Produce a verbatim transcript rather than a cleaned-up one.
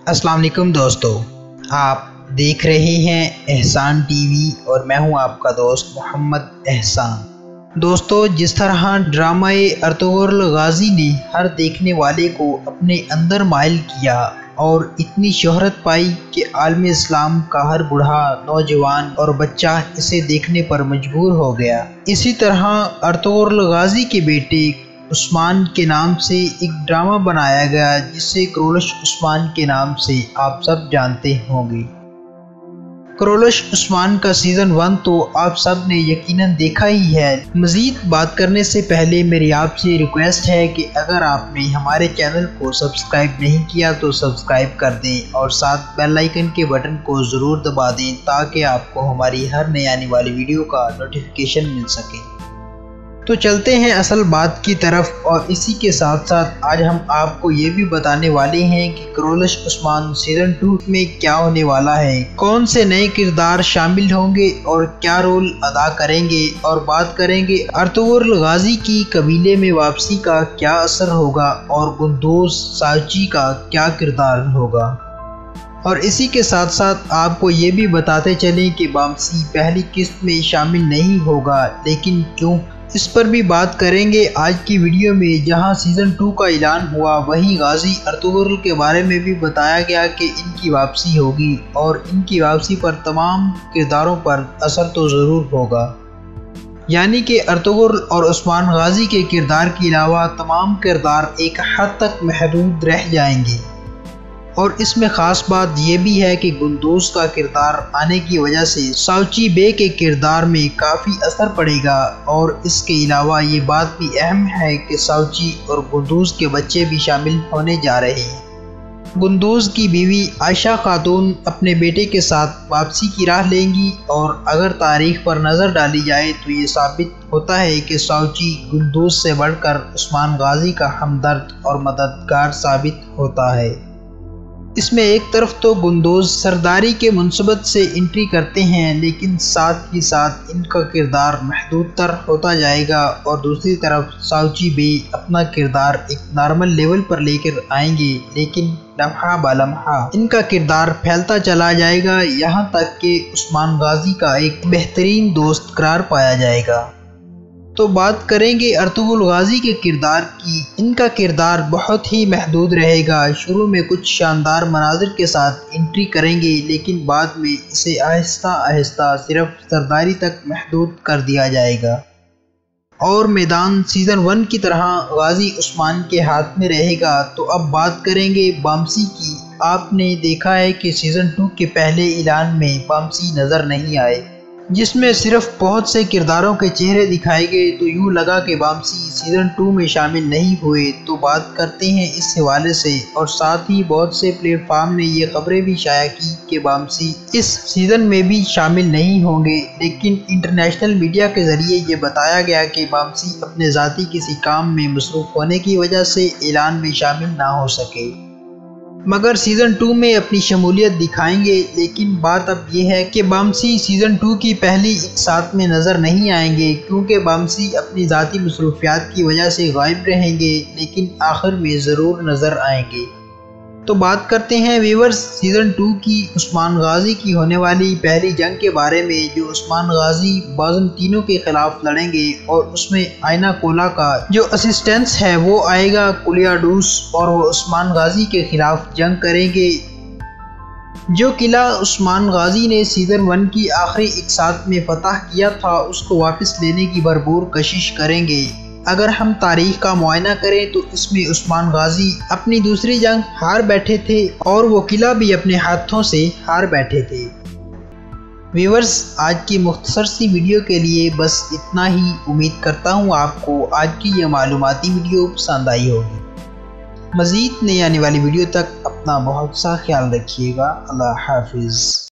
अस्सलाम वालेकुम दोस्तों, आप देख रहे हैं एहसान टीवी और मैं हूं आपका दोस्त मोहम्मद एहसान। दोस्तों, जिस तरह ड्रामाए अर्तुगरुल गाजी ने हर देखने वाले को अपने अंदर माइल किया और इतनी शोहरत पाई कि आलम इस्लाम का हर बूढ़ा, नौजवान और बच्चा इसे देखने पर मजबूर हो गया, इसी तरह अर्तुगरुल गाजी के बेटे उस्मान के नाम से एक ड्रामा बनाया गया जिसे क्रोलश उस्मान के नाम से आप सब जानते होंगे। क्रोलश उस्मान का सीज़न वन तो आप सब ने यकीनन देखा ही है। मज़ीद बात करने से पहले मेरी आपसे रिक्वेस्ट है कि अगर आपने हमारे चैनल को सब्सक्राइब नहीं किया तो सब्सक्राइब कर दें और साथ बेल आइकन के बटन को ज़रूर दबा दें ताकि आपको हमारी हर नई आने वाली वीडियो का नोटिफिकेशन मिल सके। तो चलते हैं असल बात की तरफ, और इसी के साथ साथ आज हम आपको ये भी बताने वाले हैं कि क्रोलश उस्मान सीज़न टू में क्या होने वाला है, कौन से नए किरदार शामिल होंगे और क्या रोल अदा करेंगे, और बात करेंगे अर्तुगरुल गाजी की कबीले में वापसी का क्या असर होगा और गुंदोज सावची का क्या किरदार होगा। और इसी के साथ साथ आपको ये भी बताते चलें कि वापसी पहली किस्त में शामिल नहीं होगा, लेकिन क्यों, इस पर भी बात करेंगे आज की वीडियो में। जहां सीज़न टू का ऐलान हुआ वहीं गाजी अर्तुगरुल के बारे में भी बताया गया कि इनकी वापसी होगी और इनकी वापसी पर तमाम किरदारों पर असर तो ज़रूर होगा, यानी कि अर्तुगरुल और उस्मान गाजी के किरदार के अलावा तमाम किरदार एक हद तक महदूद रह जाएंगे। और इसमें ख़ास बात यह भी है कि गुंदोज का किरदार आने की वजह से सावची बे के किरदार में काफ़ी असर पड़ेगा, और इसके अलावा ये बात भी अहम है कि सावची और गुंदोज के बच्चे भी शामिल होने जा रहे हैं। गुंदोज की बीवी आयशा खातून अपने बेटे के साथ वापसी की राह लेंगी, और अगर तारीख पर नज़र डाली जाए तो ये साबित होता है कि सावची गुंदोज से बढ़कर उस्मान गाजी का हमदर्द और मददगार साबित होता है। इसमें एक तरफ तो गुंदोज सरदारी के मुनसबत से एंट्री करते हैं, लेकिन साथ ही साथ इनका किरदार महदूद तर होता जाएगा, और दूसरी तरफ सावची बे अपना किरदार एक नॉर्मल लेवल पर लेकर आएंगे, लेकिन लम्हा ब लम्हा इनका किरदार फैलता चला जाएगा, यहाँ तक कि उस्मान गाजी का एक बेहतरीन दोस्त करार पाया जाएगा। तो बात करेंगे अर्तुगरुल गाजी के किरदार की। इनका किरदार बहुत ही महदूद रहेगा। शुरू में कुछ शानदार मनाजिर के साथ एंट्री करेंगे, लेकिन बाद में इसे आहिस्ता आहिस्ता सिर्फ सरदारी तक महदूद कर दिया जाएगा, और मैदान सीज़न वन की तरह गाजी उस्मान के हाथ में रहेगा। तो अब बात करेंगे वापसी की। आपने देखा है कि सीज़न टू के पहले ऐलान में वापसी नज़र नहीं आए, जिसमें सिर्फ बहुत से किरदारों के चेहरे दिखाए गए, तो यूँ लगा कि वापसी सीज़न टू में शामिल नहीं हुए। तो बात करते हैं इस हवाले से, और साथ ही बहुत से प्लेटफार्म ने ये खबरें भी शाया की कि वापसी इस सीज़न में भी शामिल नहीं होंगे, लेकिन इंटरनेशनल मीडिया के ज़रिए ये बताया गया कि वापसी अपने ज़ाती किसी काम में मसरूफ़ होने की वजह से ऐलान में शामिल ना हो सके, मगर सीज़न टू में अपनी शमूलियत दिखाएंगे। लेकिन बात अब यह है कि वापसी सीज़न टू की पहली एक साथ में नज़र नहीं आएंगे, क्योंकि वापसी अपनी ज़ाती मसरूफियात की वजह से गायब रहेंगे, लेकिन आखिर में ज़रूर नज़र आएंगे। तो बात करते हैं व्यूअर्स सीज़न टू की उस्मान गाजी की होने वाली पहली जंग के बारे में, जो उस्मान गाजी बाज़म तीनों के खिलाफ लड़ेंगे, और उसमें आयना कोला का जो असिस्टेंस है वो आएगा कुलियाडूस, और वो उस्मान गाजी के खिलाफ जंग करेंगे। जो किला उस्मान गाजी ने सीज़न वन की आखिरी एक साथ में फतह किया था उसको वापस लेने की भरपूर कोशिश करेंगे। अगर हम तारीख का मुआयना करें तो इसमें उस्मान गाजी अपनी दूसरी जंग हार बैठे थे, और वो किला भी अपने हाथों से हार बैठे थे। व्यूअर्स, आज की मुख्तसर सी वीडियो के लिए बस इतना ही। उम्मीद करता हूँ आपको आज की यह मालूमाती वीडियो पसंद आई होगी। मज़ीद नई आने वाली वीडियो तक अपना बहुत सा ख्याल रखिएगा। अल्लाह हाफिज़।